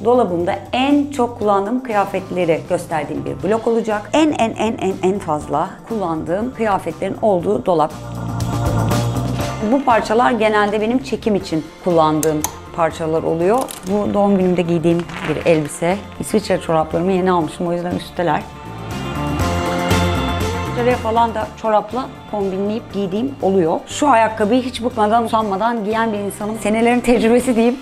dolabımda en çok kullandığım kıyafetleri gösterdiğim bir vlog olacak. En fazla kullandığım kıyafetlerin olduğu dolap. Bu parçalar genelde benim çekim için kullandığım parçalar oluyor. Bu doğum günümde giydiğim bir elbise. İsviçre çoraplarımı yeni almışım, o yüzden üstteler. İsviçre'ye falan da çorapla kombinleyip giydiğim oluyor. Şu ayakkabıyı hiç bıkmadan, usanmadan giyen bir insanım. Senelerin tecrübesi diyeyim.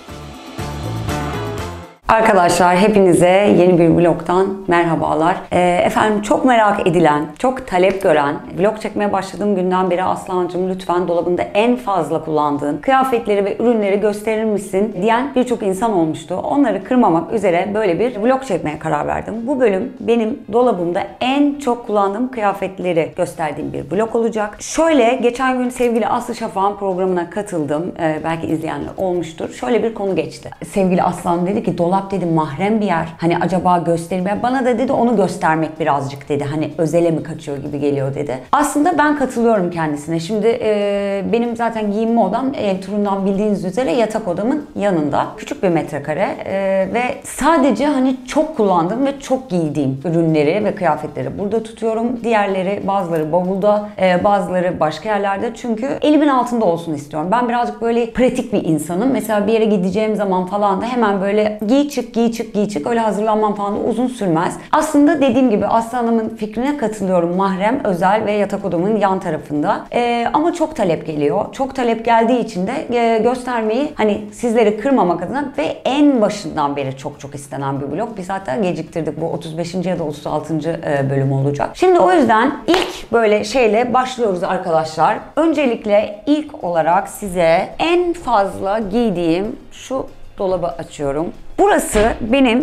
Arkadaşlar hepinize yeni bir vlogtan merhabalar. Efendim çok merak edilen, çok talep gören, vlog çekmeye başladığım günden beri Aslancığım lütfen dolabında en fazla kullandığın kıyafetleri ve ürünleri gösterir misin diyen birçok insan olmuştu. Onları kırmamak üzere böyle bir vlog çekmeye karar verdim. Bu bölüm benim dolabımda en çok kullandığım kıyafetleri gösterdiğim bir vlog olacak. Şöyle geçen gün sevgili Aslı Şafak'ın programına katıldım. Belki izleyenler olmuştur. Şöyle bir konu geçti. Sevgili Aslan dedi ki dolap dedi mahrem bir yer. Hani acaba göstereyim. Bana da dedi onu göstermek birazcık dedi. Hani özele mi kaçıyor gibi geliyor dedi. Aslında ben katılıyorum kendisine. Şimdi benim zaten giyinme odam ev turundan bildiğiniz üzere yatak odamın yanında. Küçük bir metrekare ve sadece hani çok kullandığım ve çok giydiğim ürünleri ve kıyafetleri burada tutuyorum. Diğerleri bazıları bavulda, bazıları başka yerlerde. Çünkü elimin altında olsun istiyorum. Ben birazcık böyle pratik bir insanım. Mesela bir yere gideceğim zaman falan da hemen böyle giy çık öyle hazırlanmam falan da uzun sürmez. Aslında dediğim gibi Aslı Hanım'ın fikrine katılıyorum. Mahrem, özel ve yatak odamın yan tarafında. Ama çok talep geliyor. Çok talep geldiği için de göstermeyi hani sizleri kırmamak adına ve en başından beri çok istenen bir vlog. Biz hatta geciktirdik. Bu 35. ya da 36. bölüm olacak. Şimdi o yüzden ilk böyle şeyle başlıyoruz arkadaşlar. Öncelikle ilk olarak size en fazla giydiğim şu dolabı açıyorum. Burası benim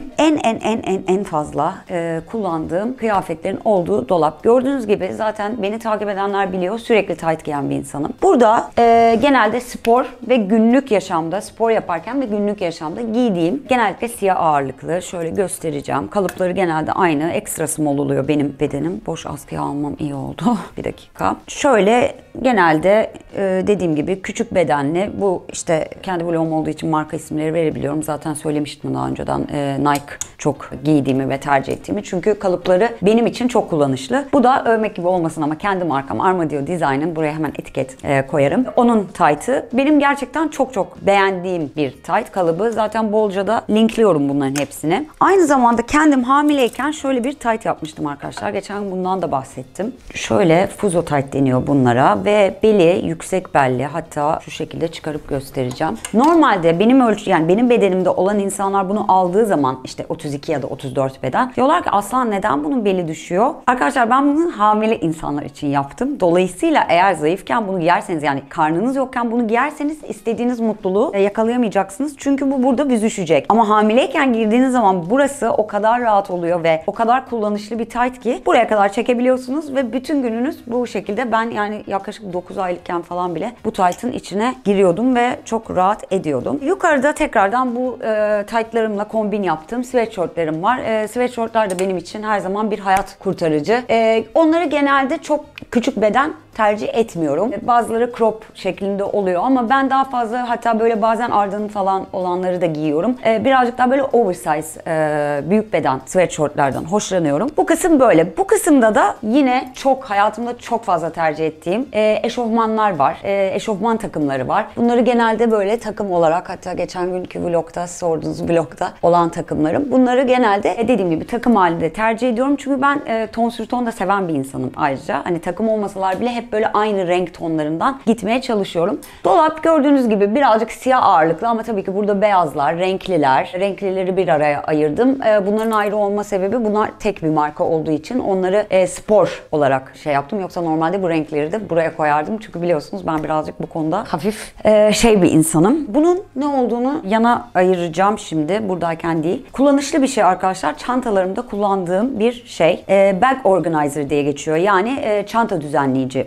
en fazla kullandığım kıyafetlerin olduğu dolap. Gördüğünüz gibi zaten beni takip edenler biliyor. Sürekli tight giyen bir insanım. Burada genelde spor ve günlük yaşamda, spor yaparken ve günlük yaşamda giydiğim genellikle siyah ağırlıklı. Şöyle göstereceğim. Kalıpları genelde aynı. Ekstra small oluyor benim bedenim. Boş askıya almam iyi oldu. Bir dakika. Şöyle genelde dediğim gibi küçük bedenli. Bu işte kendi vlogum olduğu için marka isimleri verebiliyorum. Zaten söylemiştim daha önceden Nike çok giydiğimi ve tercih ettiğimi. Çünkü kalıpları benim için çok kullanışlı. Bu da övmek gibi olmasın ama kendi markam Armadillo Design'ın, buraya hemen etiket koyarım. Onun tight'ı benim gerçekten çok beğendiğim bir tight kalıbı. Zaten bolca da linkliyorum bunların hepsini. Aynı zamanda kendim hamileyken şöyle bir tight yapmıştım arkadaşlar. Geçen gün bundan da bahsettim. Şöyle Fuso tight deniyor bunlara ve beli yüksek belli. Hatta şu şekilde çıkarıp göstereceğim. Normalde benim yani benim bedenimde olan insanlar bunu aldığı zaman işte 32 ya da 34 beden diyorlar ki Aslan neden bunun beli düşüyor? Arkadaşlar ben bunu hamile insanlar için yaptım. Dolayısıyla eğer zayıfken bunu giyerseniz, yani karnınız yokken bunu giyerseniz istediğiniz mutluluğu yakalayamayacaksınız. Çünkü bu burada büzüşecek. Ama hamileyken girdiğiniz zaman burası o kadar rahat oluyor ve o kadar kullanışlı bir tight ki buraya kadar çekebiliyorsunuz ve bütün gününüz bu şekilde. Ben yani yaklaşık 9 aylıkken falan bile bu tight'ın içine giriyordum ve çok rahat ediyordum. Yukarıda tekrardan bu tight'larımla kombin yaptığım sweatshirtlerim var. Sweatshirtler de benim için her zaman bir hayat kurtarıcı. Onları genelde çok küçük beden tercih etmiyorum. Bazıları crop şeklinde oluyor ama ben daha fazla, hatta böyle bazen Arda'nın falan olanları da giyiyorum. Birazcık daha böyle oversize, büyük beden sweatshirtlerden hoşlanıyorum. Bu kısım böyle. Bu kısımda da yine hayatımda çok fazla tercih ettiğim eşofmanlar var. Eşofman takımları var. Bunları genelde böyle takım olarak, hatta geçen günkü vlogda sorduğunuz vlogda olan takımlarım. Bunları genelde dediğim gibi takım halinde tercih ediyorum. Çünkü ben ton sür ton da seven bir insanım ayrıca. Hani takım olmasalar bile hep böyle aynı renk tonlarından gitmeye çalışıyorum. Dolap gördüğünüz gibi birazcık siyah ağırlıklı ama tabii ki burada beyazlar, renkliler. Renklileri bir araya ayırdım. Bunların ayrı olma sebebi, bunlar tek bir marka olduğu için onları spor olarak şey yaptım. Yoksa normalde bu renkleri de buraya koyardım. Çünkü biliyorsunuz ben birazcık bu konuda hafif bir insanım. Bunun ne olduğunu yana ayıracağım şimdi. Buradayken değil. Kullanışlı bir şey arkadaşlar. Çantalarımda kullandığım bir şey. Bag organizer diye geçiyor. Yani çanta düzenleyici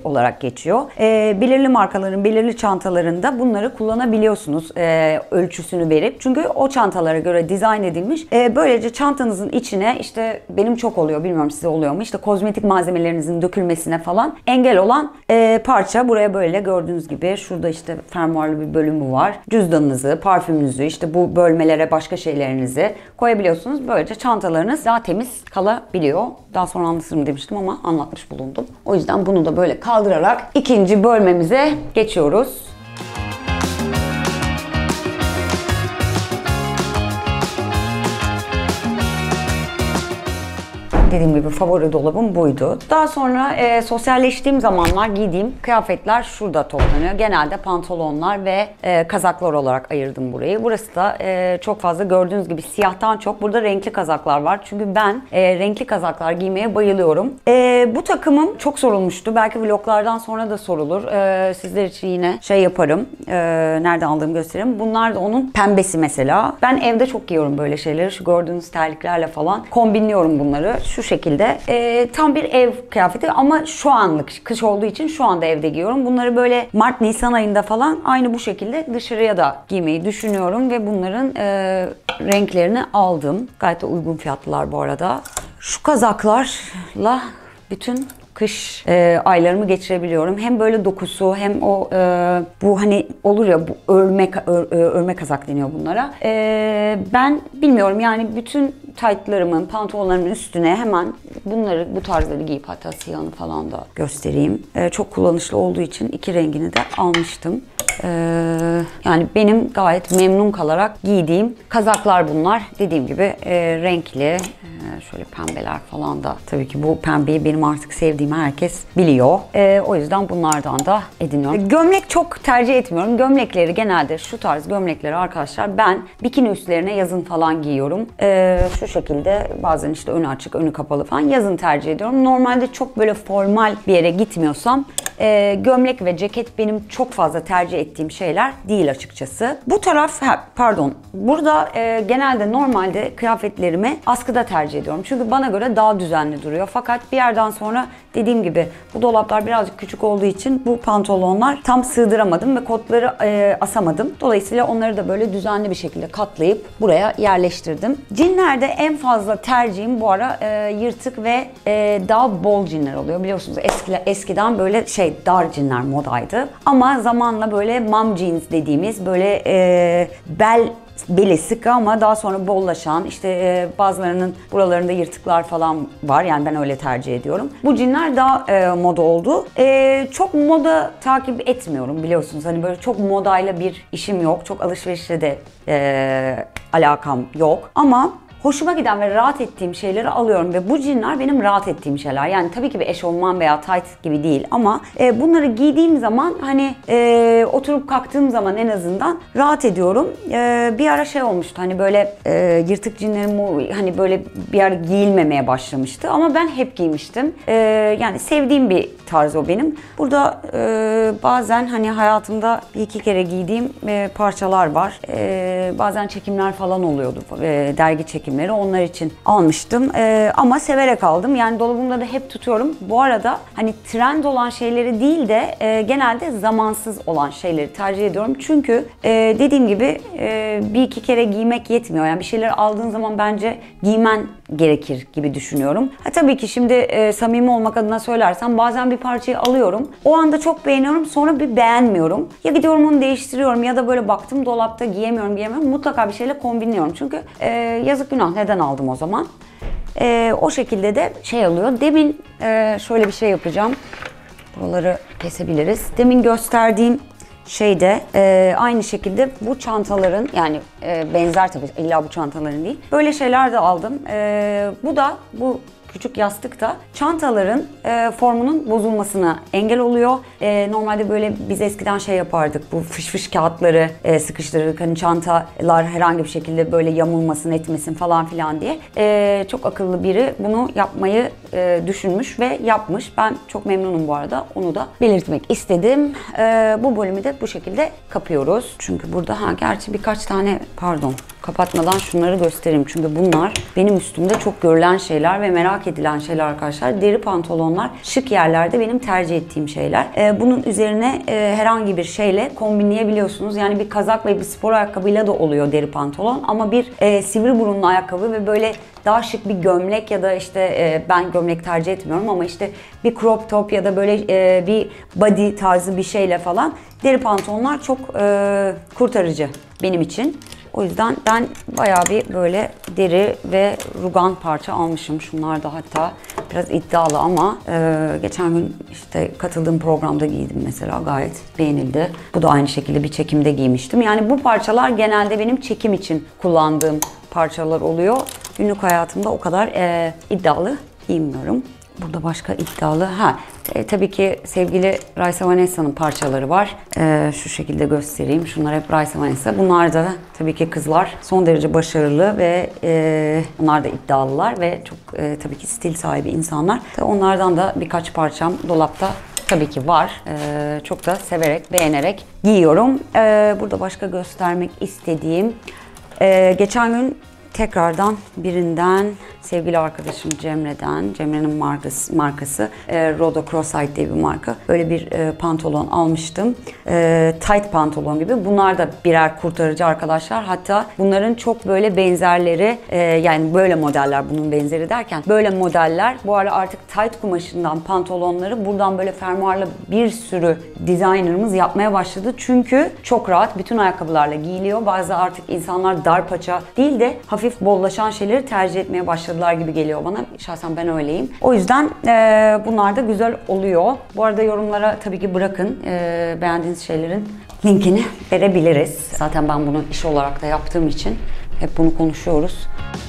olarak geçiyor. Belirli markaların belirli çantalarında bunları kullanabiliyorsunuz ölçüsünü verip. Çünkü o çantalara göre dizayn edilmiş. Böylece çantanızın içine işte benim çok oluyor, bilmiyorum size oluyor mu, işte kozmetik malzemelerinizin dökülmesine falan engel olan parça. Buraya böyle gördüğünüz gibi şurada işte fermuarlı bir bölümü var. Cüzdanınızı, parfümünüzü, işte bu bölmelere başka şeylerinizi koyabiliyorsunuz. Böylece çantalarınız daha temiz kalabiliyor. Daha sonra anlatırım demiştim ama anlatmış bulundum. O yüzden bunu da böyle kaldırarak ikinci bölmemize geçiyoruz. Dediğim gibi favori dolabım buydu. Daha sonra sosyalleştiğim zamanlar giydiğim kıyafetler şurada toplanıyor. Genelde pantolonlar ve kazaklar olarak ayırdım burayı. Burası da çok fazla gördüğünüz gibi siyahtan çok burada renkli kazaklar var. Çünkü ben renkli kazaklar giymeye bayılıyorum. Bu takımım çok sorulmuştu. Belki vloglardan sonra da sorulur. Sizler için yine şey yaparım. Nereden aldığımı göstereyim. Bunlar da onun pembesi mesela. Ben evde çok giyiyorum böyle şeyleri. Şu gördüğünüz terliklerle falan kombinliyorum bunları. Şu şekilde. Tam bir ev kıyafeti ama şu anlık, kış olduğu için şu anda evde giyiyorum. Bunları böyle Mart-Nisan ayında falan aynı bu şekilde dışarıya da giymeyi düşünüyorum ve bunların renklerini aldım. Gayet de uygun fiyatlılar bu arada. Şu kazaklarla bütün kış aylarımı geçirebiliyorum. Hem böyle dokusu hem o bu hani olur ya bu örme kazak deniyor bunlara. Ben bilmiyorum yani bütün taytlarımın, pantolonlarımın üstüne hemen bu tarzları giyip hatta siyahını falan da göstereyim. Çok kullanışlı olduğu için iki rengini de almıştım. Yani benim gayet memnun kalarak giydiğim kazaklar bunlar. Dediğim gibi renkli, şöyle pembeler falan da. Tabii ki bu pembeyi benim artık sevdiğimi herkes biliyor. O yüzden bunlardan da ediniyorum. Gömlek çok tercih etmiyorum. Gömlekleri genelde şu tarz gömlekleri arkadaşlar ben bikini üstlerine yazın falan giyiyorum. Şu şekilde bazen işte önü açık, önü kapalı falan yazın tercih ediyorum. Normalde çok böyle formal bir yere gitmiyorsam gömlek ve ceket benim çok fazla tercih ettiğim şeyler değil açıkçası. Bu taraf, pardon, burada genelde normalde kıyafetlerimi askıda tercih ediyorum. Çünkü bana göre daha düzenli duruyor. Fakat bir yerden sonra dediğim gibi bu dolaplar birazcık küçük olduğu için bu pantolonlar tam sığdıramadım ve kotları asamadım. Dolayısıyla onları da böyle düzenli bir şekilde katlayıp buraya yerleştirdim. Jeanlerde en fazla tercihim bu ara yırtık ve daha bol jeanler oluyor. Biliyorsunuz eskiden böyle dar jeanler modaydı. Ama zamanla böyle mom jeans dediğimiz böyle beli sık ama daha sonra bollaşan, işte bazılarının buralarında yırtıklar falan var. Yani ben öyle tercih ediyorum. Bu jeanler daha moda oldu. Çok moda takip etmiyorum biliyorsunuz. Hani böyle çok modayla bir işim yok. Çok alışverişle de alakam yok. Ama hoşuma giden ve rahat ettiğim şeyleri alıyorum ve bu jeanler benim rahat ettiğim şeyler. Yani tabii ki bir eşofman veya tight gibi değil ama bunları giydiğim zaman hani oturup kalktığım zaman en azından rahat ediyorum. Bir ara şey olmuştu hani böyle yırtık jeanlerim hani böyle bir ara giyilmemeye başlamıştı ama ben hep giymiştim. Yani sevdiğim bir tarz o benim. Burada bazen hani hayatımda bir iki kere giydiğim parçalar var. Bazen çekimler falan oluyordu. Dergi çekimleri. Onlar için almıştım. Ama severek aldım. Yani dolabımda da hep tutuyorum. Bu arada hani trend olan şeyleri değil de genelde zamansız olan şeyleri tercih ediyorum. Çünkü dediğim gibi bir iki kere giymek yetmiyor. Yani bir şeyleri aldığın zaman bence giymen gerekir gibi düşünüyorum. Tabii ki şimdi samimi olmak adına söylersem bazen bir parçayı alıyorum. O anda çok beğeniyorum. Sonra bir beğenmiyorum. Ya gidiyorum onu değiştiriyorum ya da böyle baktım dolapta giyemiyorum. Mutlaka bir şeyle kombinliyorum. Çünkü yazık günah neden aldım o zaman. O şekilde de şey alıyor. Demin şöyle bir şey yapacağım. Buraları kesebiliriz. Demin gösterdiğim şeyde aynı şekilde bu çantaların yani benzer tabii illa bu çantaların değil. Böyle şeyler de aldım. Bu küçük yastık da çantaların formunun bozulmasına engel oluyor. Normalde böyle biz eskiden şey yapardık. Bu fış fış kağıtları sıkıştırırdık. Hani çantalar herhangi bir şekilde böyle yamulmasın etmesin falan filan diye. Çok akıllı biri bunu yapmayı düşünmüş ve yapmış. Ben çok memnunum bu arada. Onu da belirtmek istedim. Bu bölümü de bu şekilde kapıyoruz. Çünkü burada gerçi birkaç tane kapatmadan şunları göstereyim. Çünkü bunlar benim üstümde çok görülen şeyler ve merak edilen şeyler arkadaşlar. Deri pantolonlar şık yerlerde benim tercih ettiğim şeyler. Bunun üzerine herhangi bir şeyle kombinleyebiliyorsunuz. Yani bir kazak ve bir spor ayakkabıyla da oluyor deri pantolon. Ama bir sivri burunlu ayakkabı ve böyle daha şık bir gömlek ya da işte ben gömlek tercih etmiyorum ama işte bir crop top ya da böyle bir body tarzı bir şeyle falan deri pantolonlar çok kurtarıcı benim için. O yüzden ben bayağı bir böyle deri ve rugan parça almışım. Şunlar da hatta biraz iddialı ama geçen gün işte katıldığım programda giydim mesela, gayet beğenildi. Bu da aynı şekilde bir çekimde giymiştim. Yani bu parçalar genelde benim çekim için kullandığım parçalar oluyor. Günlük hayatımda o kadar iddialı giymiyorum. Burada başka iddialı, tabii ki sevgili Raisa Vanessa'nın parçaları var. Şu şekilde göstereyim. Şunlar hep Raisa Vanessa. Bunlar da tabii ki kızlar son derece başarılı ve onlar da iddialılar ve çok tabii ki stil sahibi insanlar. Onlardan da birkaç parçam dolapta tabii ki var. Çok da severek, beğenerek giyiyorum. Burada başka göstermek istediğim, geçen gün tekrardan birinden, sevgili arkadaşım Cemre'nin markası Rodo Crossite diye bir marka. Böyle bir pantolon almıştım. Tight pantolon gibi. Bunlar da birer kurtarıcı arkadaşlar. Hatta bunların çok böyle benzerleri, yani böyle modeller, bunun benzeri derken böyle modeller bu ara artık tight kumaşından pantolonları buradan böyle fermuarlı bir sürü designerımız yapmaya başladı. Çünkü çok rahat, bütün ayakkabılarla giyiliyor. Bazı artık insanlar dar paça değil de hafif bollaşan şeyleri tercih etmeye başladılar gibi geliyor bana. Şahsen ben öyleyim. O yüzden bunlar da güzel oluyor. Bu arada yorumlara tabii ki bırakın. Beğendiğiniz şeylerin linkini verebiliriz. Zaten ben bunu iş olarak da yaptığım için hep bunu konuşuyoruz.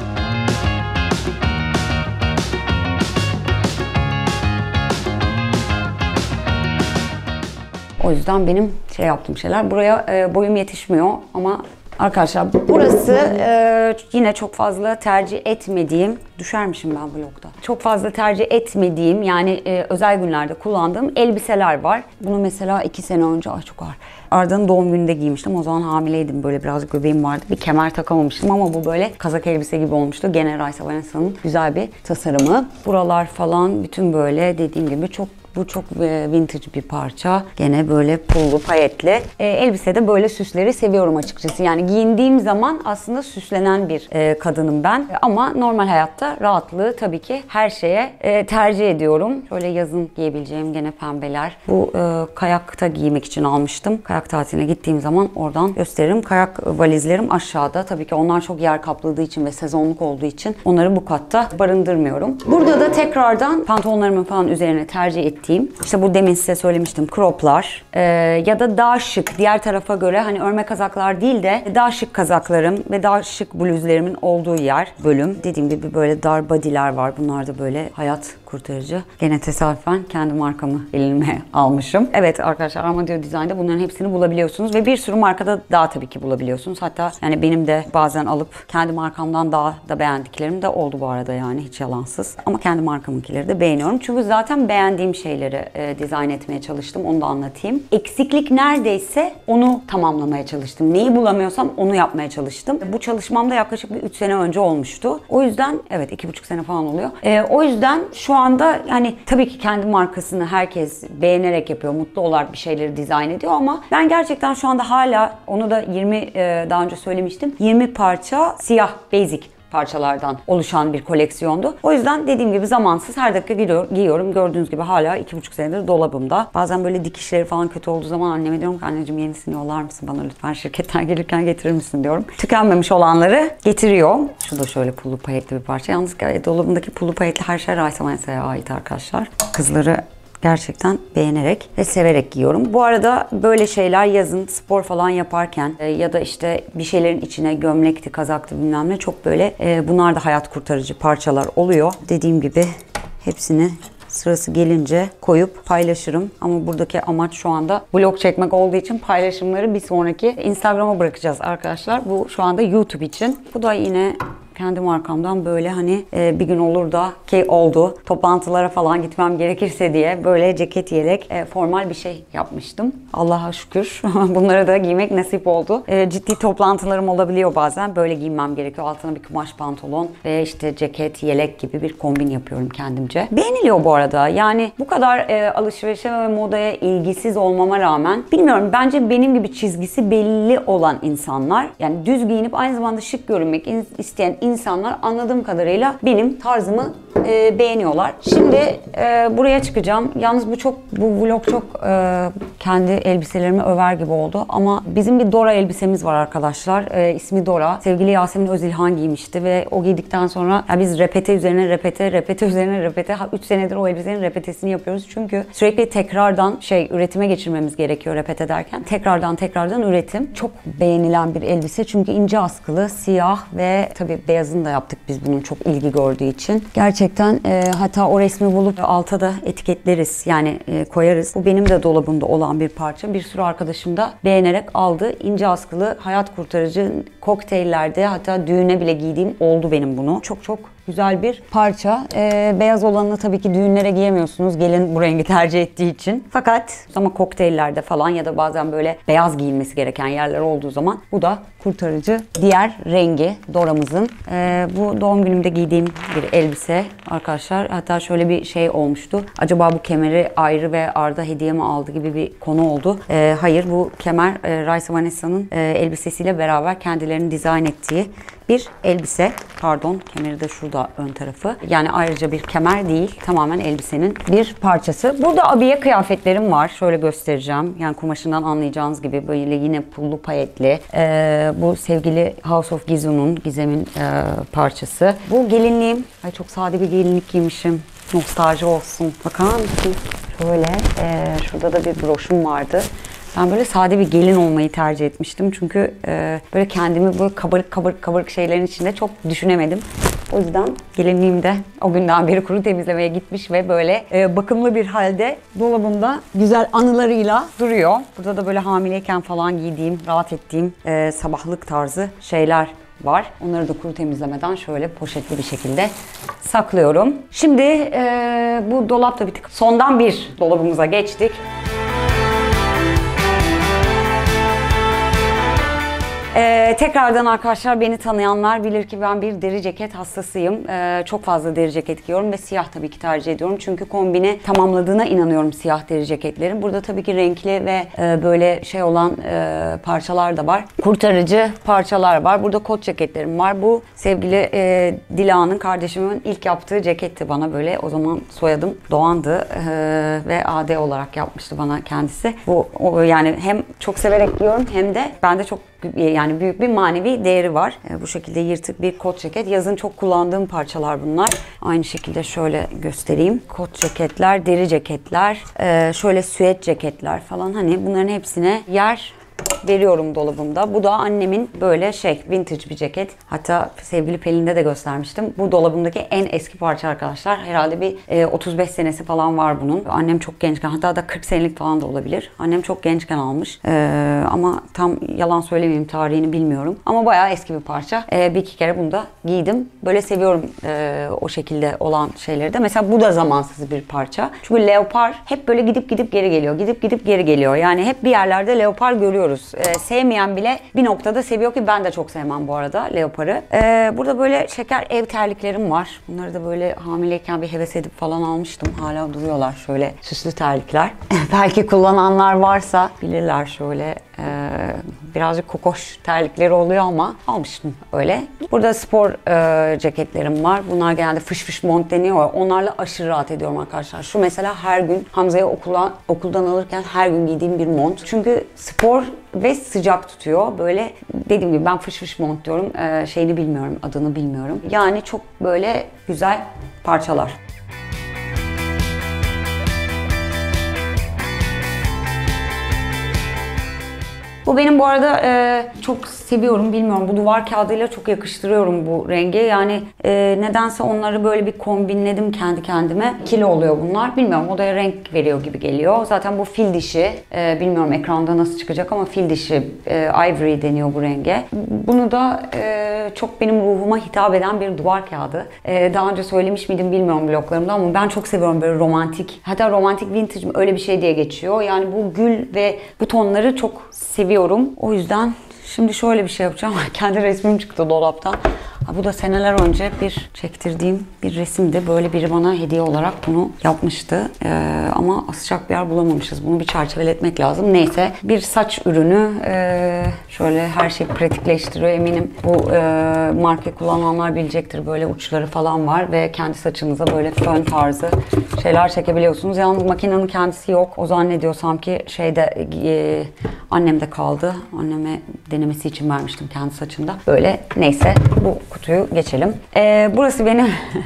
O yüzden benim yaptığım şeyler. Buraya boyum yetişmiyor ama arkadaşlar burası yine çok fazla tercih etmediğim, düşermişim ben vlogda. Çok fazla tercih etmediğim, yani özel günlerde kullandığım elbiseler var. Bunu mesela 2 sene önce, çok ağır, Arda'nın doğum gününde giymiştim. O zaman hamileydim, böyle biraz göbeğim vardı. Bir kemer takamamıştım ama bu böyle kazak elbise gibi olmuştu. Gene Raisa Vanessa'nın güzel bir tasarımı. Buralar falan bütün böyle dediğim gibi bu çok vintage bir parça. Gene böyle pullu, payetli. Elbisede böyle süsleri seviyorum açıkçası. Yani giyindiğim zaman aslında süslenen bir kadınım ben. Ama normal hayatta rahatlığı tabii ki her şeye tercih ediyorum. Şöyle yazın giyebileceğim gene pembeler. Bu kayakta giymek için almıştım. Kayak tatiline gittiğim zaman oradan gösteririm. Kayak valizlerim aşağıda. Tabii ki onlar çok yer kapladığı için ve sezonluk olduğu için onları bu katta barındırmıyorum. Burada da tekrardan pantolonlarımın falan üzerine tercih ettiğim, İşte bu demin size söylemiştim, croplar ya da daha şık, diğer tarafa göre hani örme kazaklar değil de daha şık kazaklarım ve daha şık bluzlerimin olduğu bölüm. Dediğim gibi böyle dar body'ler var. Bunlar da böyle hayat kurtarıcı. Gene tesadüfen kendi markamı elime almışım. Evet arkadaşlar, Armadillo Design'da bunların hepsini bulabiliyorsunuz ve bir sürü markada daha tabii ki bulabiliyorsunuz. Hatta yani benim de bazen alıp kendi markamdan daha da beğendiklerim de oldu bu arada, yani hiç yalansız. Ama kendi markamınkileri de beğeniyorum. Çünkü zaten beğendiğim şeyleri dizayn etmeye çalıştım. Onu da anlatayım. Eksiklik neredeyse onu tamamlamaya çalıştım. Neyi bulamıyorsam onu yapmaya çalıştım. Bu çalışmamda yaklaşık bir 3 sene önce olmuştu. O yüzden evet 2,5 sene falan oluyor. O yüzden şu anda yani tabii ki kendi markasını herkes beğenerek yapıyor. Mutlu olarak bir şeyleri dizayn ediyor ama ben gerçekten şu anda hala, onu da daha önce söylemiştim, 20 parça siyah basic parçalardan oluşan bir koleksiyondu. O yüzden dediğim gibi zamansız her dakika giyiyorum. Gördüğünüz gibi hala 2,5 senedir dolabımda. Bazen böyle dikişleri falan kötü olduğu zaman anneme diyorum ki, anneciğim yenisini yollar mısın bana lütfen, şirketten gelirken getirir misin diyorum. Tükenmemiş olanları getiriyor. Şu da şöyle pullu payetli bir parça. Yalnız dolabımdaki pullu payetli her şey Raisa Vanessa'ya ait arkadaşlar. Kızları gerçekten beğenerek ve severek giyiyorum. Bu arada böyle şeyler yazın spor falan yaparken ya da işte bir şeylerin içine gömlekti, kazaktı bilmem ne, çok böyle bunlar da hayat kurtarıcı parçalar oluyor. Dediğim gibi hepsini sırası gelince koyup paylaşırım. Ama buradaki amaç şu anda vlog çekmek olduğu için paylaşımları bir sonraki Instagram'a bırakacağız arkadaşlar. Bu şu anda YouTube için. Bu da yine kendi markamdan böyle hani bir gün olur da ki oldu. Toplantılara falan gitmem gerekirse diye böyle ceket, yelek, formal bir şey yapmıştım. Allah'a şükür. Bunları da giymek nasip oldu. Ciddi toplantılarım olabiliyor bazen. Böyle giymem gerekiyor. Altına bir kumaş pantolon ve işte ceket, yelek gibi bir kombin yapıyorum kendimce. Beğeniliyor bu arada. Yani bu kadar alışverişe ve modaya ilgisiz olmama rağmen bilmiyorum, bence benim gibi çizgisi belli olan insanlar, yani düz giyinip aynı zamanda şık görünmek isteyen insanlar anladığım kadarıyla benim tarzımı beğeniyorlar. Şimdi buraya çıkacağım. Yalnız bu vlog çok kendi elbiselerimi över gibi oldu. Ama bizim bir Dora elbisemiz var arkadaşlar. İsmi Dora. Sevgili Yasemin Özilhan giymişti ve o giydikten sonra ya biz repete üzerine repete üzerine repete 3 senedir o elbisenin repetesini yapıyoruz. Çünkü sürekli tekrardan üretime geçirmemiz gerekiyor repete derken. Tekrardan üretim. Çok beğenilen bir elbise. Çünkü ince askılı, siyah ve tabii beyazını da yaptık biz bunun çok ilgi gördüğü için. Gerçekten hatta o resmi bulup alta da etiketleriz. Yani koyarız. Bu benim de dolabımda olan bir parça. Bir sürü arkadaşım da beğenerek aldı. İnce askılı, hayat kurtarıcı kokteyllerde, hatta düğüne bile giydiğim oldu benim bunu. Çok güzel bir parça. Beyaz olanını tabii ki düğünlere giyemiyorsunuz. Gelin bu rengi tercih ettiği için. Fakat ama kokteyllerde falan ya da bazen böyle beyaz giyilmesi gereken yerler olduğu zaman bu da kurtarıcı. Diğer rengi Dora'mızın. Bu doğum günümde giydiğim bir elbise arkadaşlar. Hatta şöyle bir şey olmuştu. Acaba bu kemeri Ayrı ve Arda hediye mi aldı gibi bir konu oldu. Hayır, bu kemer Raisa Vanessa'nın elbisesiyle beraber kendilerinin dizayn ettiği bir elbise. Pardon, kemeri de şurada ön tarafı. Yani ayrıca bir kemer değil, tamamen elbisenin bir parçası. Burada abiye kıyafetlerim var. Şöyle göstereceğim. Yani kumaşından anlayacağınız gibi böyle yine pullu payetli. Bu sevgili House of Gizem'in parçası. Bu gelinliğim. Ay çok sade bir gelinlik giymişim. Nostalji olsun. Bakar mısın? Şöyle. Şurada da bir broşum vardı. Ben böyle sade bir gelin olmayı tercih etmiştim. Çünkü böyle kendimi böyle kabarık şeylerin içinde çok düşünemedim. O yüzden gelinliğim de o günden beri kuru temizlemeye gitmiş ve böyle bakımlı bir halde dolabımda güzel anılarıyla duruyor. Burada da böyle hamileyken falan giydiğim, rahat ettiğim sabahlık tarzı şeyler var. Onları da kuru temizlemeden şöyle poşetli bir şekilde saklıyorum. Şimdi bu dolapta bir tık sondan bir dolabımıza geçtik. Tekrardan arkadaşlar, beni tanıyanlar bilir ki ben bir deri ceket hastasıyım. Çok fazla deri ceket giyiyorum ve siyah tabii ki tercih ediyorum. Çünkü kombini tamamladığına inanıyorum siyah deri ceketlerin. Burada tabii ki renkli ve böyle şey olan parçalar da var. Kurtarıcı parçalar var. Burada kot ceketlerim var. Bu sevgili Dila'nın, kardeşimin ilk yaptığı ceketti bana böyle. O zaman soyadım Doğan'dı ve AD olarak yapmıştı bana kendisi. Bu yani hem çok severek giyiyorum hem de bende çok yani büyük bir manevi değeri var. Bu şekilde yırtık bir kot ceket. Yazın çok kullandığım parçalar bunlar. Aynı şekilde şöyle göstereyim. Kot ceketler, deri ceketler, şöyle süet ceketler falan, hani bunların hepsine yer veriyorum dolabımda. Bu da annemin böyle vintage bir ceket. Hatta sevgili Pelin'de de göstermiştim. Bu dolabımdaki en eski parça arkadaşlar. Herhalde bir 35 senesi falan var bunun. Annem çok gençken, hatta da 40 senelik falan da olabilir. Annem çok gençken almış. Ama tam yalan söylemeyeyim, tarihini bilmiyorum. Ama bayağı eski bir parça. Bir iki kere bunu da giydim. Böyle seviyorum o şekilde olan şeyleri de. Mesela bu da zamansız bir parça. Çünkü leopar hep böyle gidip geri geliyor. Gidip geri geliyor. Yani hep bir yerlerde leopar görüyoruz. Sevmeyen bile bir noktada seviyor ki ben de çok sevmem bu arada leoparı. Burada böyle şeker ev terliklerim var. Bunları da böyle hamileyken bir heves edip falan almıştım. Hala duruyorlar şöyle süslü terlikler. Belki kullananlar varsa bilirler, şöyle birazcık kokoş terlikleri oluyor ama almıştım öyle. Burada spor ceketlerim var. Bunlar genelde fış fış mont deniyor. Onlarla aşırı rahat ediyorum arkadaşlar. Şu mesela her gün Hamza'yı okuldan alırken her gün giydiğim bir mont. Çünkü spor ve sıcak tutuyor. Böyle dediğim gibi ben fış fış mont diyorum. Şeyini bilmiyorum, adını bilmiyorum. Yani çok böyle güzel parçalar. Bu benim bu arada çok seviyorum, bilmiyorum. Bu duvar kağıdıyla çok yakıştırıyorum bu rengi. Yani nedense onları böyle bir kombinledim kendi kendime. İkili oluyor bunlar. Bilmiyorum, odaya renk veriyor gibi geliyor. Zaten bu fil dişi. Bilmiyorum ekranda nasıl çıkacak ama fil dişi. Ivory deniyor bu renge. Bunu da çok benim ruhuma hitap eden bir duvar kağıdı. Daha önce söylemiş miydim bilmiyorum bloglarımda ama ben çok seviyorum böyle romantik. Hatta romantik vintage mi öyle bir şey diye geçiyor. Yani bu gül ve bu tonları çok seviyorum. O yüzden şimdi şöyle bir şey yapacağım. Kendi resmim çıktı dolaptan. Bu da seneler önce bir çektirdiğim bir resimdi. Böyle biri bana hediye olarak bunu yapmıştı. Ama asacak bir yer bulamamışız. Bunu bir çerçeveletmek lazım. Neyse, bir saç ürünü. Şöyle her şeyi pratikleştiriyor. Eminim bu marka kullananlar bilecektir. Böyle uçları falan var ve kendi saçınıza böyle fön tarzı şeyler çekebiliyorsunuz. Yalnız makinenin kendisi yok. O zannediyorsam ki şeyde annemde kaldı. Anneme denemesi için vermiştim kendi saçında. Böyle neyse, bu kutuyu geçelim. Burası benim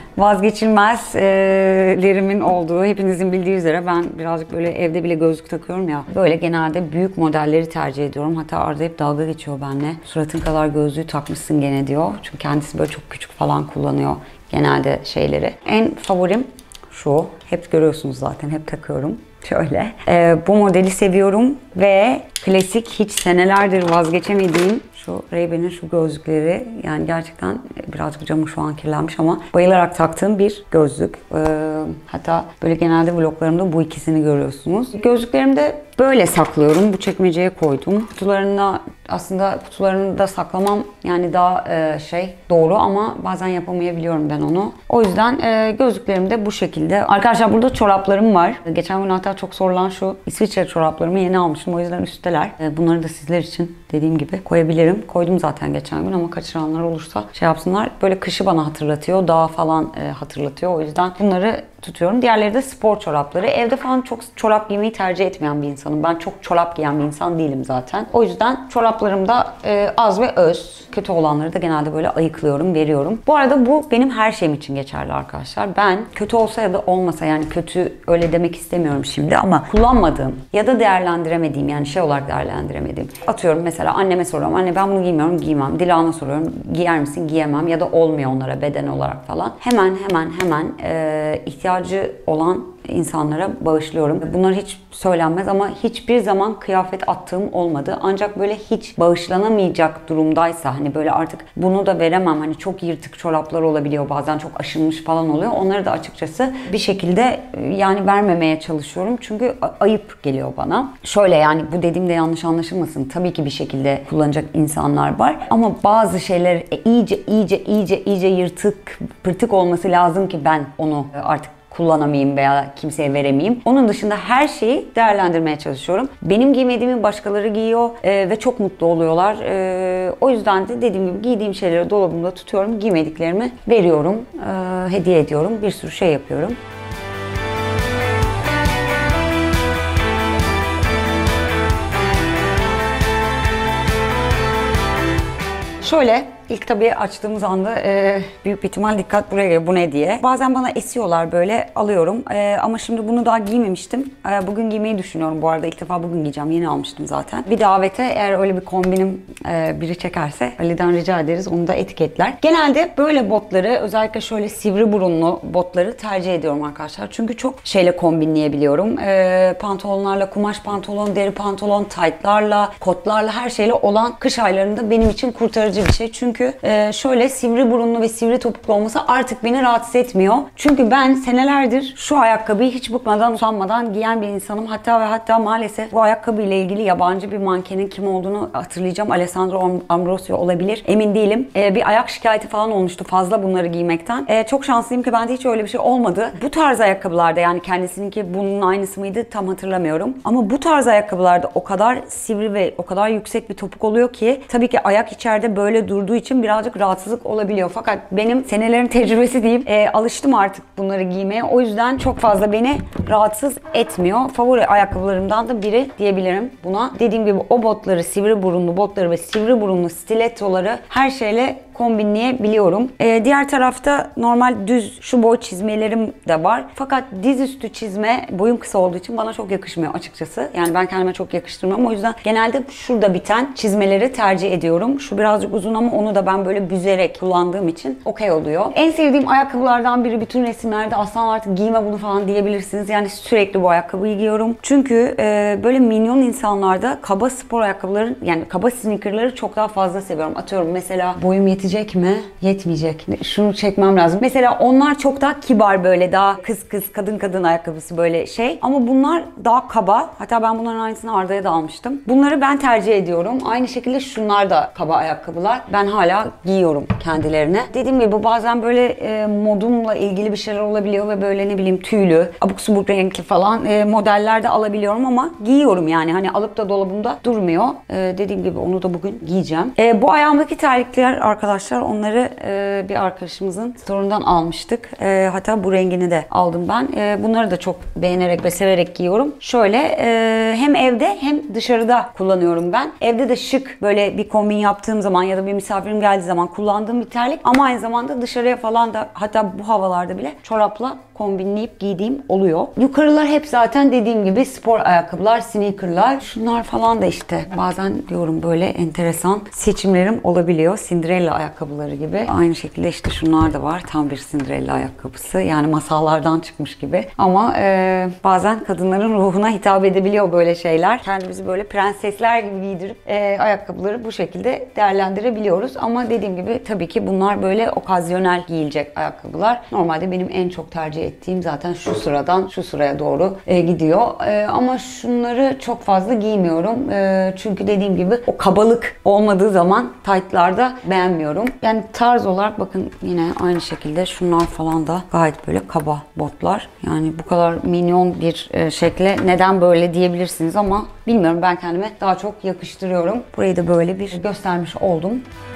vazgeçilmezlerimin olduğu, hepinizin bildiği üzere ben birazcık böyle evde bile gözlük takıyorum ya. Böyle genelde büyük modelleri tercih ediyorum. Hatta Arda hep dalga geçiyor benimle. Suratın kadar gözlüğü takmışsın gene diyor. Çünkü kendisi böyle çok küçük falan kullanıyor genelde şeyleri. En favorim şu. Hep görüyorsunuz zaten, hep takıyorum. Şöyle. Bu modeli seviyorum ve klasik, hiç senelerdir vazgeçemediğim şu Ray-Ban'in şu gözlükleri. Yani gerçekten birazcık camı şu an kirlenmiş ama bayılarak taktığım bir gözlük. Hatta böyle genelde vloglarımda bu ikisini görüyorsunuz. Gözlüklerimi de böyle saklıyorum. Bu çekmeceye koydum. Kutularını da saklamam yani daha doğru ama bazen yapamayabiliyorum ben onu. O yüzden gözlüklerim de bu şekilde. Arkadaşlar burada çoraplarım var. Geçen gün hatta çok sorulan şu İsviçre çoraplarımı yeni almıştım. O yüzden üstteler. Bunları da sizler için dediğim gibi koyabilirim. Koydum zaten geçen gün ama kaçıranlar olursa şey yapsınlar. Böyle kışı bana hatırlatıyor. Dağı falan hatırlatıyor. O yüzden bunları tutuyorum. Diğerleri de spor çorapları. Evde falan çok çorap giymeyi tercih etmeyen bir insanım. Ben çok çorap giyen bir insan değilim zaten. O yüzden çoraplarım da az ve öz. Kötü olanları da genelde böyle ayıklıyorum, veriyorum. Bu arada bu benim her şeyim için geçerli arkadaşlar. Ben kötü olsa ya da olmasa, yani kötü öyle demek istemiyorum şimdi ama kullanmadığım ya da değerlendiremediğim, yani şey olarak değerlendiremediğim. Atıyorum mesela anneme soruyorum. Anne ben bunu giymiyorum, giymem. Dilan'a soruyorum. Giyer misin? Giyemem. Ya da olmuyor onlara beden olarak falan. Hemen ihtiyacı olan insanlara bağışlıyorum. Bunlar hiç söylenmez ama hiçbir zaman kıyafet attığım olmadı. Ancak böyle hiç bağışlanamayacak durumdaysa, hani böyle artık bunu da veremem, hani çok yırtık çoraplar olabiliyor, bazen çok aşınmış falan oluyor. Onları da açıkçası bir şekilde yani vermemeye çalışıyorum. Çünkü ayıp geliyor bana. Şöyle, yani bu dediğimde yanlış anlaşılmasın. Tabii ki bir şekilde kullanacak insanlar var. Ama bazı şeyler iyice yırtık, pırtık olması lazım ki ben onu artık kullanamayayım veya kimseye veremeyeyim. Onun dışında her şeyi değerlendirmeye çalışıyorum. Benim giymediğimi başkaları giyiyor ve çok mutlu oluyorlar. O yüzden de dediğim gibi giydiğim şeyleri dolabımda tutuyorum. Giymediklerimi veriyorum, hediye ediyorum. Bir sürü şey yapıyorum. Şöyle, ilk tabii açtığımız anda büyük bir ihtimal dikkat buraya geliyor. Bu ne diye. Bazen bana esiyorlar, böyle alıyorum. Ama şimdi bunu daha giymemiştim. Bugün giymeyi düşünüyorum bu arada. İlk defa bugün giyeceğim. Yeni almıştım zaten. Bir davete eğer öyle bir kombinim biri çekerse Ali'den rica ederiz. Onu da etiketler. Genelde böyle botları, özellikle şöyle sivri burunlu botları tercih ediyorum arkadaşlar. Çünkü çok şeyle kombinleyebiliyorum. Pantolonlarla, kumaş pantolon, deri pantolon, taytlarla, kotlarla, her şeyle olan kış aylarında benim için kurtarıcı bir şey. Çünkü şöyle sivri burunlu ve sivri topuklu olması artık beni rahatsız etmiyor. Çünkü ben senelerdir şu ayakkabıyı hiç bıkmadan, usanmadan giyen bir insanım. Hatta maalesef bu ayakkabıyla ilgili yabancı bir mankenin kim olduğunu hatırlayacağım. Alessandro Ambrosio olabilir. Emin değilim. Bir ayak şikayeti falan olmuştu fazla bunları giymekten. Çok şanslıyım ki bende hiç öyle bir şey olmadı. Bu tarz ayakkabılarda, yani kendisininki bunun aynısı mıydı tam hatırlamıyorum. Ama bu tarz ayakkabılarda o kadar sivri ve o kadar yüksek bir topuk oluyor ki tabii ki ayak içeride böyle durduğu için birazcık rahatsızlık olabiliyor. Fakat benim senelerin tecrübesi diyeyim, alıştım artık bunları giymeye. O yüzden çok fazla beni rahatsız etmiyor. Favori ayakkabılarımdan da biri diyebilirim buna. Dediğim gibi o botları, sivri burunlu botları ve sivri burunlu stilettoları her şeyle kombinleyebiliyorum. Diğer tarafta normal düz şu boy çizmelerim de var. Fakat dizüstü çizme boyum kısa olduğu için bana çok yakışmıyor açıkçası. Yani ben kendime çok yakıştırmıyorum. O yüzden genelde şurada biten çizmeleri tercih ediyorum. Şu birazcık uzun ama onu da ben böyle büzerek kullandığım için okey oluyor. En sevdiğim ayakkabılardan biri, bütün resimlerde aslan artık giyme bunu falan diyebilirsiniz. Yani sürekli bu ayakkabıyı giyiyorum. Çünkü böyle minyon insanlarda kaba spor ayakkabıların, yani kaba sneakerları çok daha fazla seviyorum. Atıyorum mesela boyum yetecek mi? Yetmeyecek. Şunu çekmem lazım. Mesela onlar çok daha kibar, böyle daha kız kız, kadın kadın ayakkabısı böyle şey. Ama bunlar daha kaba. Hatta ben bunların aynısını Arda'ya da almıştım. Bunları ben tercih ediyorum. Aynı şekilde şunlar da kaba ayakkabılar. Ben hala giyiyorum kendilerine. Dediğim gibi bazen böyle modumla ilgili bir şeyler olabiliyor ve böyle ne bileyim tüylü, abuk subuk renkli falan modeller de alabiliyorum ama giyiyorum yani. Hani alıp da dolabımda durmuyor. Dediğim gibi onu da bugün giyeceğim. Bu ayağımdaki terlikler arkadaşlar, onları bir arkadaşımızın store'undan almıştık. Hatta bu rengini de aldım ben. Bunları da çok beğenerek ve severek giyiyorum. Şöyle hem evde hem dışarıda kullanıyorum ben. Evde de şık böyle bir kombin yaptığım zaman ya da bir misafirim geldiği zaman kullandığım bir terlik, ama aynı zamanda dışarıya falan da, hatta bu havalarda bile çorapla kombinleyip giydiğim oluyor. Yukarılar hep zaten dediğim gibi spor ayakkabılar, sneakerlar. Şunlar falan da işte bazen diyorum böyle enteresan seçimlerim olabiliyor. Cinderella ayakkabıları gibi. Aynı şekilde işte şunlar da var. Tam bir Cinderella ayakkabısı. Yani masallardan çıkmış gibi. Ama bazen kadınların ruhuna hitap edebiliyor böyle şeyler. Kendimizi böyle prensesler gibi giydirip ayakkabıları bu şekilde değerlendirebiliyoruz. Ama dediğim gibi tabii ki bunlar böyle okazyonel giyilecek ayakkabılar. Normalde benim en çok tercih ettiğim zaten şu sıradan şu sıraya doğru gidiyor. Ama şunları çok fazla giymiyorum. Çünkü dediğim gibi o kabalık olmadığı zaman tight'larda beğenmiyorum. Yani tarz olarak bakın yine aynı şekilde şunlar falan da gayet böyle kaba botlar. Yani bu kadar minyon bir şekle neden böyle diyebilirsiniz ama bilmiyorum, ben kendime daha çok yakıştırıyorum. Burayı da böyle bir göstermiş oldum.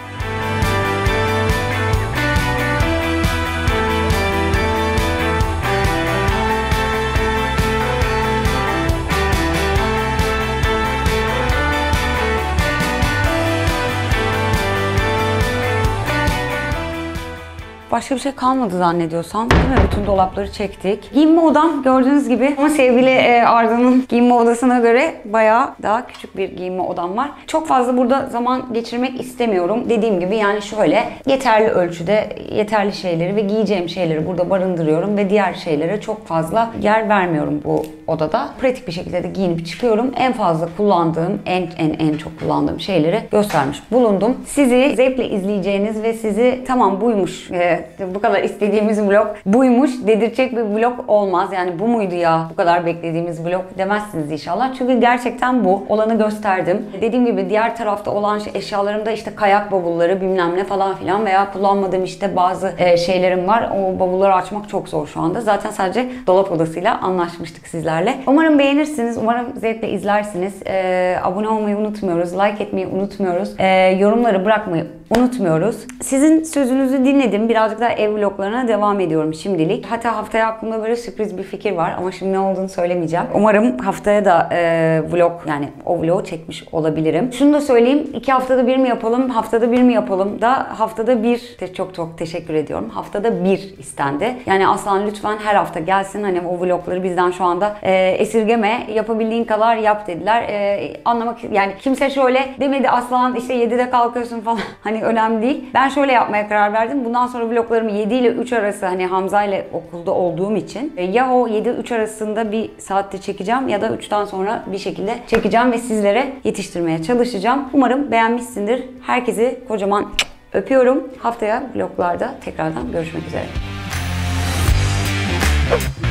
Başka bir şey kalmadı zannediyorsam, değil mi? Bütün dolapları çektik. Giyinme odam gördüğünüz gibi, ama sevgili Arda'nın giyinme odasına göre bayağı daha küçük bir giyinme odam var. Çok fazla burada zaman geçirmek istemiyorum. Dediğim gibi yani şöyle yeterli ölçüde yeterli şeyleri ve giyeceğim şeyleri burada barındırıyorum ve diğer şeylere çok fazla yer vermiyorum bu odada. Pratik bir şekilde de giyinip çıkıyorum. En fazla kullandığım, en çok kullandığım şeyleri göstermiş bulundum. Sizi zevkle izleyeceğiniz ve sizi tamam buymuş, bu kadar istediğimiz vlog buymuş dedirtecek bir vlog olmaz. Yani bu muydu ya bu kadar beklediğimiz vlog demezsiniz inşallah. Çünkü gerçekten bu olanı gösterdim. Dediğim gibi diğer tarafta olan eşyalarımda işte kayak bavulları bilmem ne falan filan veya kullanmadığım işte bazı şeylerim var. O bavulları açmak çok zor şu anda. Zaten sadece dolap odasıyla anlaşmıştık sizlerle. Umarım beğenirsiniz. Umarım zevkle izlersiniz. Abone olmayı unutmuyoruz. Like etmeyi unutmuyoruz. Yorumları bırakmayı unutmuyoruz. Sizin sözünüzü dinledim. Birazcık daha ev vloglarına devam ediyorum şimdilik. Hatta haftaya aklımda böyle sürpriz bir fikir var ama şimdi ne olduğunu söylemeyeceğim. Umarım haftaya da vlog, yani o vlogu çekmiş olabilirim. Şunu da söyleyeyim. 2 haftada bir mi yapalım? Haftada bir mi yapalım? Da haftada bir. Çok teşekkür ediyorum. Haftada bir istendi. Yani Aslan lütfen her hafta gelsin. Hani o vlogları bizden şu anda esirgeme. Yapabildiğin kadar yap dediler. Anlamak, yani kimse şöyle demedi, Aslan işte 7'de kalkıyorsun falan. Hani önemli değil. Ben şöyle yapmaya karar verdim. Bundan sonra vloglarımı 7 ile 3 arası, hani Hamza ile okulda olduğum için ya o 7-3 arasında bir saatte çekeceğim ya da 3'ten sonra bir şekilde çekeceğim ve sizlere yetiştirmeye çalışacağım. Umarım beğenmişsindir. Herkesi kocaman öpüyorum. Haftaya vloglarda tekrardan görüşmek üzere.